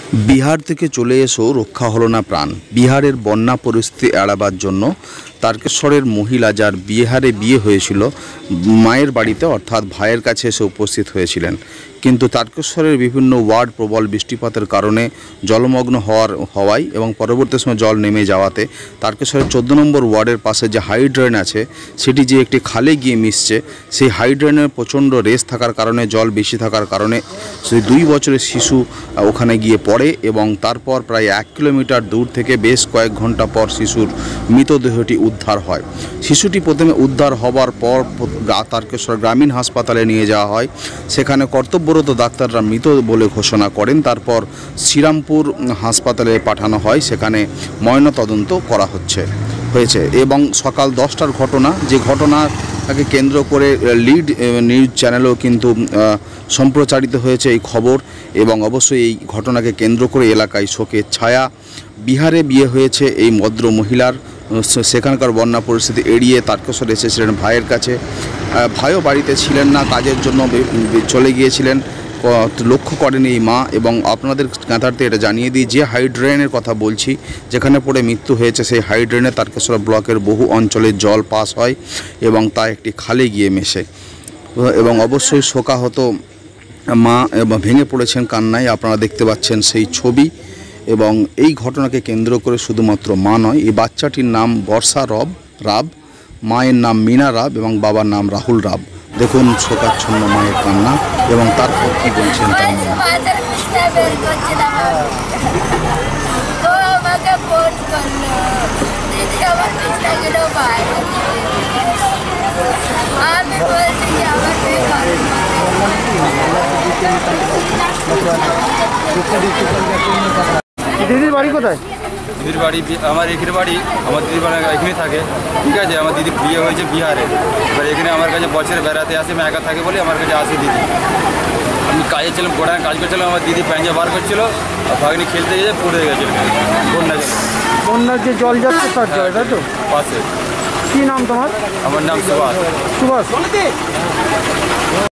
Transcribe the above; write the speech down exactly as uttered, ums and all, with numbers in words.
बिहार থেকে চলে এসেও রক্ষা হলো না প্রাণ। বিহারের বন্যা পরিস্থিতি এড়াবার জন্য তারকেশ্বরের মহিলা যার বিহারে বিয়ে হয়েছিল মায়ের বাড়িতে অর্থাৎ ভাইয়ের কাছে এসে উপস্থিত হয়েছিলেন, কিন্তু তারকেশ্বরের বিভিন্ন ওয়ার্ড প্রবল বৃষ্টিপাতের কারণে জলমগ্ন হওয়ার হওয়ায় এবং পরবর্তী সময় জল নেমে যাওয়াতে তারকেশ্বরের চোদ্দো নম্বর ওয়ার্ডের পাশে যে হাই ড্রেন আছে সেটি যে একটি খালে গিয়ে মিশছে, সেই হাই ড্রেনের প্রচণ্ড রেস থাকার কারণে জল বেশি থাকার কারণে সেই দুই বছরের শিশু ওখানে গিয়ে পড়ে এবং তারপর প্রায় এক কিলোমিটার দূর থেকে বেশ কয়েক ঘন্টা পর শিশুর মৃতদেহটি উদ্ধার হয়। শিশুটি প্রথমে উদ্ধার হবার পর তারকেশ্বর গ্রামীণ হাসপাতালে নিয়ে যাওয়া হয়। সেখানে কর্তব্যরত ডাক্তাররা মৃত বলে ঘোষণা করেন। তারপর শ্রীরামপুর হাসপাতালে পাঠানো হয়, সেখানে ময়নাতদন্ত করা হচ্ছে হয়েছে এবং সকাল দশটার ঘটনা, যে ঘটনাকে কেন্দ্র করে লিড নিউজ চ্যানেলেও কিন্তু সম্প্রচারিত হয়েছে এই খবর এবং অবশ্যই এই ঘটনাকে কেন্দ্র করে এলাকায় শোকের ছায়া। বিহারে বিয়ে হয়েছে এই ভদ্র মহিলার, সেখানকার বন্যা পরিস্থিতি এড়িয়ে তারকেশ্বর এসেছিলেন ভাইয়ের কাছে। ভাইও বাড়িতে ছিলেন না, কাজের জন্য চলে গিয়েছিলেন, লক্ষ্য করেন এই মা। এবং আপনাদের জ্ঞাতার্থে এটা জানিয়ে দিই, যে হাই ড্রেনের কথা বলছি যেখানে পড়ে মৃত্যু হয়েছে, সেই হাই ড্রেনে তারকেশ্বর ব্লকের বহু অঞ্চলে জল পাস হয় এবং তা একটি খালে গিয়ে মেশে এবং অবশ্যই শোকাহত মা এবং ভেঙে পড়েছেন কান্নায়। আপনারা দেখতে পাচ্ছেন সেই ছবি এবং এই ঘটনাকে কেন্দ্র করে শুধুমাত্র মা নয়, এই বাচ্চাটির নাম বর্ষা রব রাব, মায়ের নাম মিনা রাব এবং বাবার নাম রাহুল রাব। দেখুন শোকাচ্ছন্ন মায়ের কান্না এবং তারপর কি বলছেন তার মা। দিদির বাড়ি কোথায়? দিদির বাড়ি আমার এখানে বাড়ি, আমার দিদির বাড়ি এখানে থাকে, ঠিক আছে। আমার দিদি বিয়ে হয়েছে বিহারে, এবার এখানে আমার কাছে বছরে বেড়াতে আসে, আমি একা থাকে বলে আমার কাছে আসে দিদি। আমি কাজে ছিলাম, গোড়ায় কাজ করছিলাম, আমার দিদি প্যাঞ্জা বার করছিল আর ভাগ্নি খেলতে গিয়ে পড়ে গেছিল বন্যায়। বন্যার যে জল যাচ্ছে তার জল, তাই তো? পাশে। কী নাম তোমার? আমার নাম সুভাষ। সুভাষ